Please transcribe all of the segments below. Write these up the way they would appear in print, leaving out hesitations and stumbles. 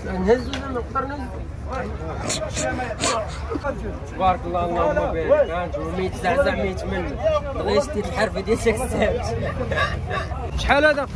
نهزو نقدر نهزو. تبارك الله اللهم بارك. هانتوما ما يتزعزع ما يتمنى. بغيت شتي الحرفه ديالك السابت. شحال هذا؟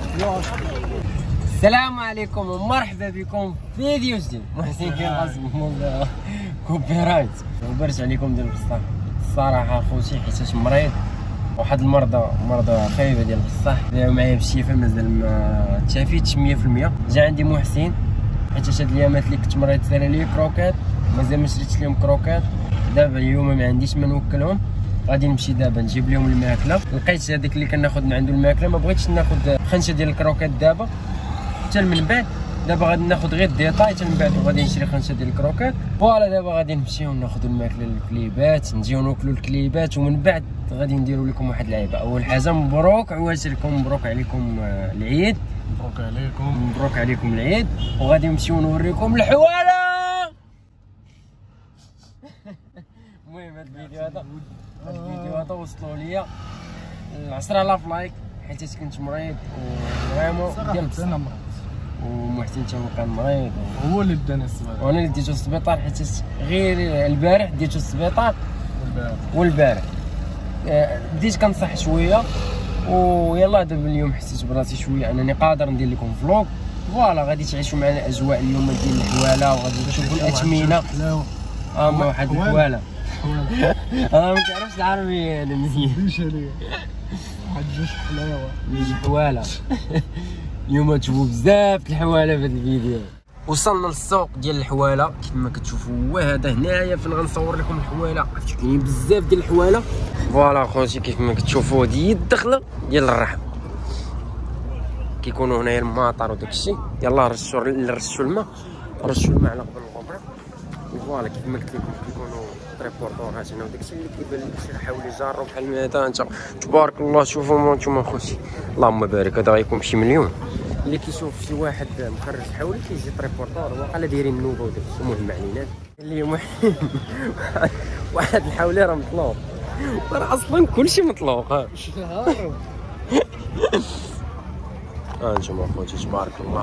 السلام عليكم ومرحبا بكم في فيديو جديد. محسن كينقاسم كوبي رايت وبرت عليكم ديال بصح الصراحه خوتي حيت مريض واحد مرضى خايبه ديال بصح داو معايا بالشفاء مازال ما تشافيتش 100%. جا عندي محسن حيت هاد الايامات اللي كنت مريض سالي لي كروكات مازال ما شريتش لهم كروكات. دابا اليوم ما عنديش ما نوكلهم غادي نمشي دابا نجيب لهم الماكله. لقيت هذاك اللي كناخذ من عنده الماكله ما بغيتش ناخذ خنشه ديال الكروكات دابا حتى من بعد. دابا غادي ناخذ غير الديطاي حتى من بعد وغادي نشري خنشه ديال الكروكات. فوالا دابا غادي نمشيو ناخذ الماكله للكليبات نجيو ناكلوا الكليبات ومن بعد غادي نديروا لكم واحد اللعيبه. اول حاجه مبروك عواشركم مبروك عليكم العيد. مبروك عليكم العيد وغادي نمشيو نوريكم الحواله. المهم هاد الفيديو هذا وصلوا ليا 10,000 لايك حيت كنت مريض وفريمون ديال بصح ومحسن حتى هو كان مريض هو اللي دانا السبيطار وانا اللي ديتو السبيطار حيت غير البارح ديتو السبيطار والبارح بديت كنصح شويه ويلا دابا اليوم حسيت براسي شويه انني قادر ندير لكم فلوق. فوالا غادي تعيشوا معنا الاجواء اليوم ديال الحواله وغادي تشوفوا الاثمنه. ما واحد الحواله انا ما كنعرفش العربيه انا مزيان. ديش عليا واحد جوج حلاوه نيجي حواله. اليوم تشوفوا بزاف الحواله في هذا الفيديو. وصلنا للسوق ديال الحواله كيف ما كتشوفوا هو هذا هنايا فين غنصور لكم الحواله. عرفتوا كاينين بزاف ديال الحواله. فوالا خوتي كيف ما كتشوفوا هذه الدخله ديال الرحم كيكونوا هنايا الماطر وداك الشيء. يلاه رشوا الماء على قبل الغبره. فوالا كيف ما قلت لكم كيكونوا ريبورطورات هنا وداك الشيء اللي كيبان لك شي حاول يجرب بحال هذا. انت تبارك الله شوفوا نتوما خوتي اللهم بارك. هذا غيكون شي مليون اللي كيشوف شي واحد مخرج حولي كيجي ريبورتور واقيلا دايرين النوبه وداك الشيء. المهم علينا اليوم واحد الحولي راه مطلوب راه اصلا كلشي مطلوب. ها انتما خوتي تبارك الله.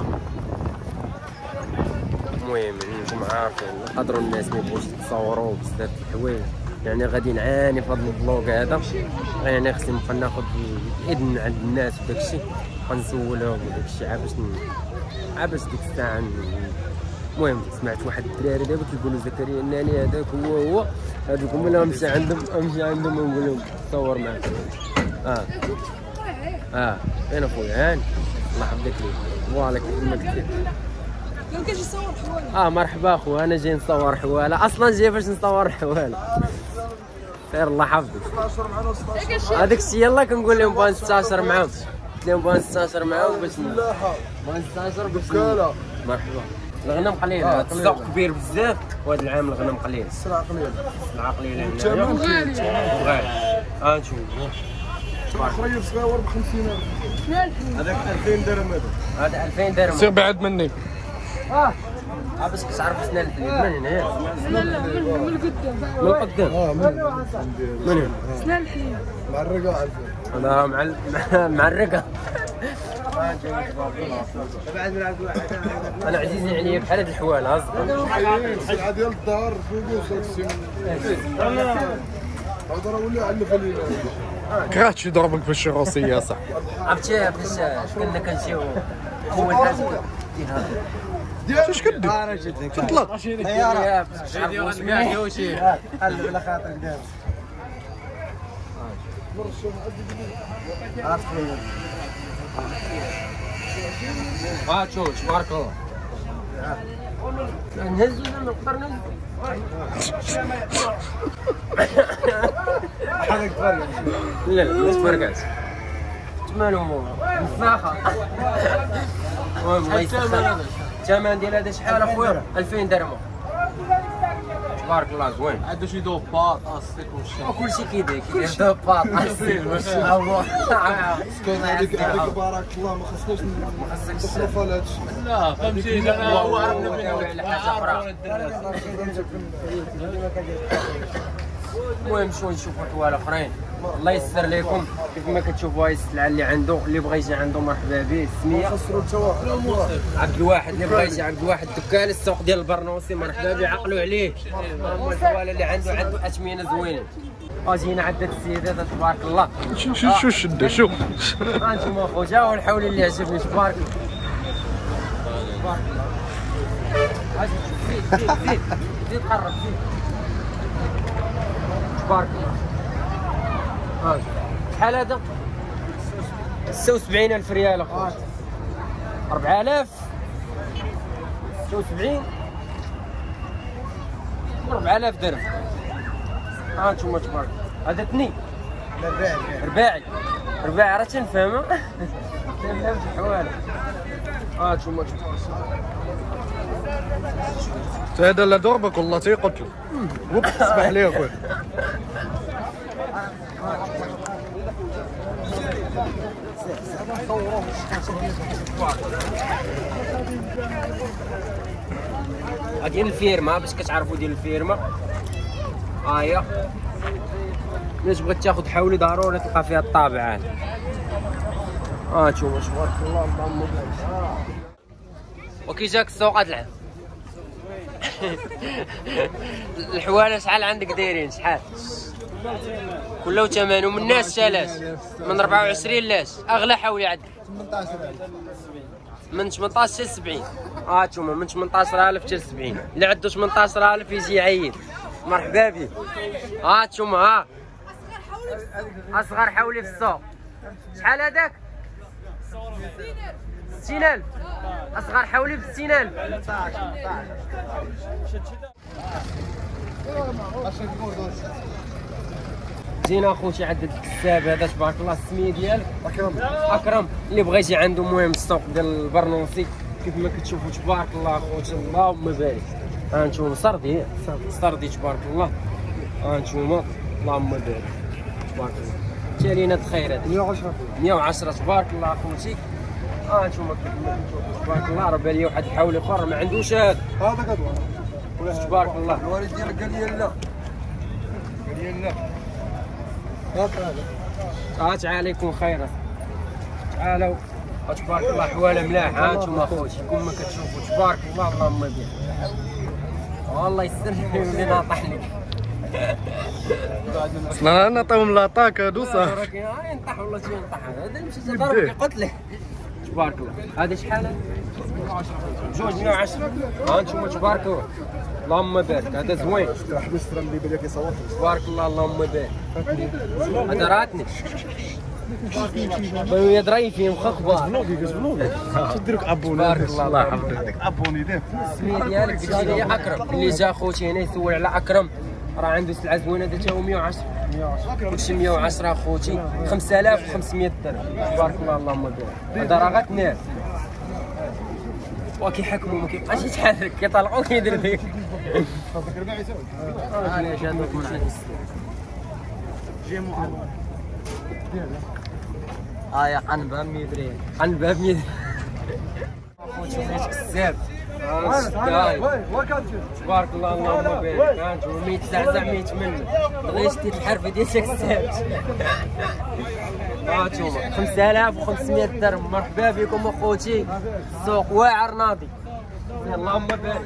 المهم نتوما عارفين نقدروا الناس ما يبغوش يتصوروا بزاف د الحوايج يعني غادي نعاني في هذا الفلوق هذا. يعني خصني نبقى ناخذ الاذن عند الناس وداك الشيء نسولهم وداك الشيء عباس ديك الساعه. المهم سمعت واحد الدراري دابا كيقولوا زكريا الناني هذاك هو هذوك هما اللي غنمشي عندهم ونقول لهم تصور معاك. فين اخويا هاني الله يحفظك لي. فوالا كيف ما قلت لك كنجي نصور حواله. مرحبا اخويا انا جاي نصور حواله اصلا جاي باش نصور حواله. خير الله يحفظك. هذاك الشيء يلاه كنقول لهم بغا نستاشر معاهم. قلت لهم بغا نستاشر معاهم باش بغا نستاشر باش مرحبا. الغنم قليل السوق كبير بزاف وهذا العام الغنم قليل. السلعه قليله هنايا وغالي. نشوف خريف صغير ب 50,000. هذاك 2000 درهم. هذا 2000 درهم. سير بعد مني. باش كتعرف شنو الحليب من هنايا. من القدام. من القدام. من هنا. شنو الحليب؟ مع الرقاع. هذا مع الرقاع. انا عزيزين عليا بحال هاد الحواله السلعه ديال الدار فوق هذا راه ولا علف علينا. كرهت شي ضربك في الشروسيه صح. عرفتي فاش كنا كنمشيو اول حاجه اش كدير؟ تطلق طياره باش كاع يوشي قلب على خاطرك دابا. شوف تبارك الله. نهزو نقدر نهزو. حالك فرقع. لا مش فرقعت. مالو مفاخه. الله يسخر. الثمن ديال هذا شحال اخويا؟ 2000 درهم. تبارك الله زوين. عنده شي دوباط اصيك كلشي كيدير دوباط اصيك الله. شكون هذيك بارك الله ما خصناش نصرفوا على هذا الشيء. لا فهمتي انا هو عرفنا على حاجه اخرى. المهم نمشيو نشوفوا حوايج اخرين. الله يسر لكم. كيف ما كتشوفوا هاي السلعه اللي عنده، اللي بغى يجي عنده مرحبا به. السميه عبد الواحد، اللي بغى يجي عبد الواحد دكان السوق ديال البرنوسي مرحبا به. عقلوا عليه الحواله اللي عنده اثمنه زوينين. اجينا عدة السيدات تبارك الله. شو الشده شو انتم اخويا والحول اللي عجبني تبارك الله. تبارك الله. زيد قرب زيد. تبارك الله. شحال هذا؟ 76000 ريال اخويا. 4000 76 4000 درهم. انتم تبارك. هذا اثنين. رباعي راه تنفهمها. تنفهم الحواله. انتم تبارك. هذا لا ضربك والله تيقتل. اسمح لي اخويا. ديال الفيرما باش كتعرفوا ديال الفيرما. هي الا بغيت تاخذ حولي ضروري تلقى فيها الطابع هذا. نتوما تبارك الله اللهم بارك. وكي جاك السوق هذا العام؟ الحواله شحال عندك دايرين شحال؟ كله ثمن ومن الناس شالاش من 24 لاش اغلى حولي عندك 18000 من 18 حتى 70. نتوما من 18000 حتى 70. اللي عنده 18000 يجي يعيد مرحبا به. نتوما اصغر حولي في السوق شحال هذاك؟ 60000. اصغر حولي ب 60000. جينا اخوتي عند الكساب هذا تبارك الله. السميه ديالك؟ اكرم. اللي بغى يجي عنده المهم السوق ديال البرنوسي كيف ما كتشوفوا تبارك الله اخوتي اللهم بارك. انتم سردي تبارك الله. انتم اللهم بارك تبارك الله. تالينا الخيرات 110 تبارك الله اخوتي. انتم تبارك الله. راه بالي واحد الحول اخر ما عندوش هذا كدوه تبارك الله. الوالد ديالك قال لي لا تعالى يكون خير. تعالوا تبارك الله. حواله ملاح. انتم اخوتي كون ما كتشوفوا تبارك الله اللهم بارك. والله يسر لي ناطح لك. اصلا انا طيب لاطاك هادو صافي. ينطح والله شي ينطح. هذا اللي مشى ضرب قتله تبارك الله. هذا شحال؟ جوج 110. انتم تبارك الله اللهم بارك. هذا زوين حبست راه اللي بالك يصوت تبارك الله اللهم بارك. هذا راتني يا ضريفي مخبار. تديرك ابوني. بارك الله يحفظك ابوني دير. السميه ديالك قلتي لي اكرم. اللي جا خوتي هنا يسول على اكرم راه عنده سلعه زوينه درتها هو 110. كلشي 110 اخوتي. 5500 درهم تبارك الله اللهم بارك. هذا راه غتنال وكيحكموا ما كيبقاش يتحرك كيطلعوا كيدير فيك. خاصك رباعي يساوي. علاش هذوك جي معاون يا قنبه 100 ريال. قنبه ب 100 اخوتي بغيت كذاب. تبارك الله اللهم بارك. انتم ما يتزعزع ما يتمنى. بغيت شتي الحرفه ديال داك السبت. انتم 5500 درهم. مرحبا بكم اخوتي. السوق واعر ناضي. اللهم بارك.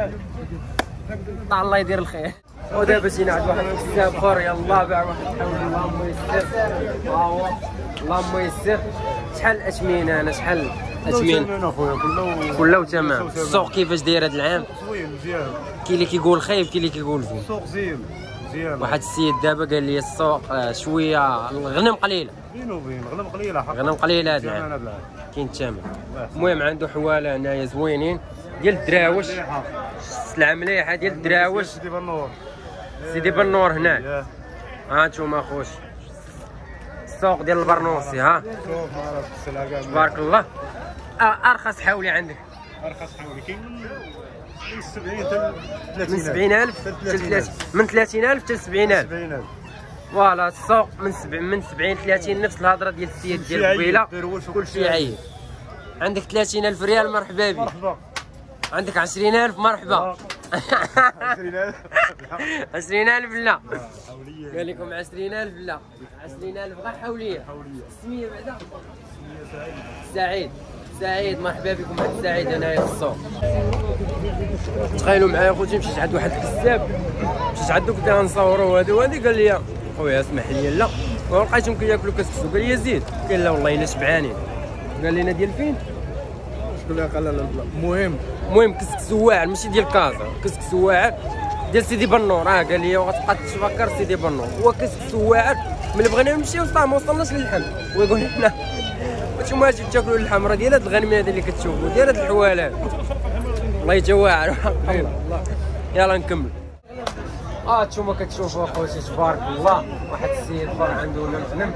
الله يدير الخير. ودابا جينا عند واحد الكتاب اخر. يلاه باع واحد الحول. اللهم يسر. هو اللهم يسر. شحال الاثمنه انا شحال اثمنه اخويا كله تمام. السوق كيفاش داير هذا العام؟ زوين مزيان. كاين اللي كيقول خايب كاين اللي كيقول زين. السوق زين مزيان. واحد السيد دابا قال لي السوق شويه الغنم قليله. بينو وبين غنم قليله حق. غنم قليله هذا العام كاين الثمن. المهم عنده حواله هنايا زوينين ديال الدراوش. السلعه مليحه ديال الدراوش. سيدي بالنور. سيدي بالنور هنا. هانتوما اخوتي السوق ديال البرنوسي. ها شوف ما السلعه كاع تبارك الله. ارخص حولي عندك؟ ارخص حولي كاين من 70 حتى 30. من 70000 من 30000 حتى 70000. 70000 فوالا السوق من 70 30 نفس الهضره ديال السيد ديال قبيله. كلشي يعيب. عندك 30000 ريال مرحبا بك. مرحبا. عندك 20000 مرحبا. 20,000 لا قال لكم 20,000 لا 20,000 غير حوليه. السميه بعدا سعيد. سعيد مرحبا بكم عند سعيد هنايا في السوق. تخيلوا معايا خوتي مشيت عند واحد الكذاب، مشيت عندو كنت غنصورو هادي وهادي، قال لي خويا اسمح لي لا، ولقيتهم كياكلوا كسكسو، قال لي زيد، قال لا والله الا شبعانين. قال لنا ديال فين؟ شكون اللي قال لنا المهم كسكسو واعر ماشي ديال كازا، كسكسو واعر ديال سيدي بنور. قال لي وغتبقى تفكر سيدي بنور هو كسكسو واعر. ملي بغينا نمشيو صافي ما وصلناش للحم، ويقول لنا وانتم اجي تاكلوا اللحم راه ديال هاد الغنميه هذه اللي كتشوفوا ديال هاد الحوالات والله يجا واعر. يلا نكمل. نتوما كتشوفوا اخوتي تبارك الله واحد السيد بار عنده الغنم.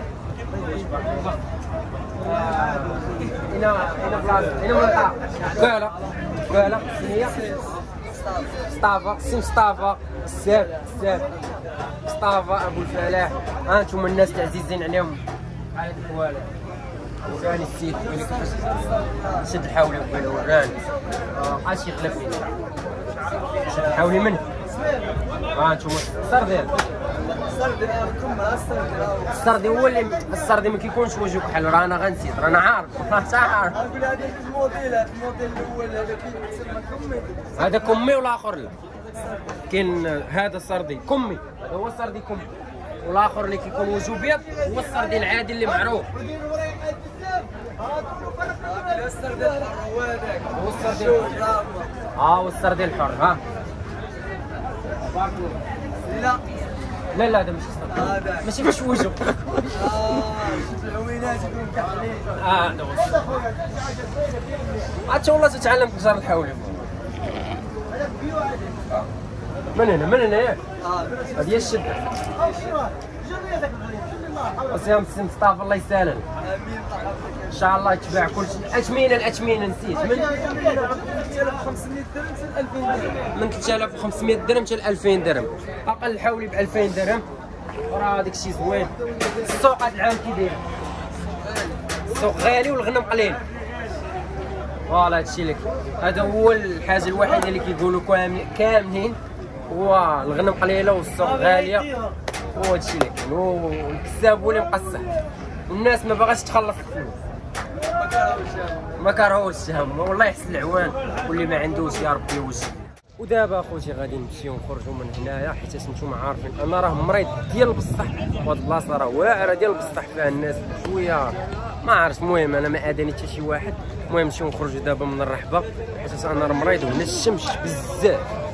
هنا بلاصه هنا ملقا قاله هي مصطفى سي مصطفى الساب مصطفى ابو الفلاح. انتم الناس العزيزين عليهم هاد الحوالات. وراني السيد قال لك شد الحاولي وقال وراني مابقاش يغلبني. شد الحاولي منه. انتم السردي السردي هو اللي السردي ما كيكونش وجهه كحل. راه انا غنسيت راه انا عارف عارف. نقول هذيك الموديل الاول هذا كيتسمى كمي. هذا كمي والاخر لا. كاين هذا السردي كمي هو السردي كمي، والاخر اللي كيكون وجهه ابيض هو السردي العادي اللي معروف. هو السردي الحر. هو السردي الحر. لا هذا ماشي السردي ماشي باش وجهه. شوف العوينات يكون كحلين. هذا هو عاد والله تتعلم كسر الحولي. من هنا ياك هذه هي الشده. وسيام السي مصطفى الله يسهل ان شاء الله يتباع كلشي. الاثمنه نسيت من 3500 درهم حتى ل 2000 درهم. اقل الحولي ب 2000 درهم. راه داك الشيء زوين. السوق هذا العام كي داير؟ السوق غالي والغنم قليل. فوالا هادشي لك. هذا هو الحاجه الوحيده اللي كيقولوا كاملين هو الغنم قليله والسوق غاليه. هو هادشي اللي كاين. والكذاب هو اللي مقصح. الناس ما باغاش تخلص الفلوس. ما كرهوش الشهم والله يحسن العوان واللي ما عندوش يا ربي يوجه. ودابا اخوتي غادي نمشيو نخرجوا من هنايا حيت نتوما عارفين انا راه مريض ديال بصح. وهاد البلاصه راه واعره ديال بصح فيها الناس شويه ما عرفتش. المهم انا ما اذاني حتى شي واحد. المهم نمشيو نخرجوا دابا من الرحبه حيت انا راه مريض وهنا الشمس بزاف.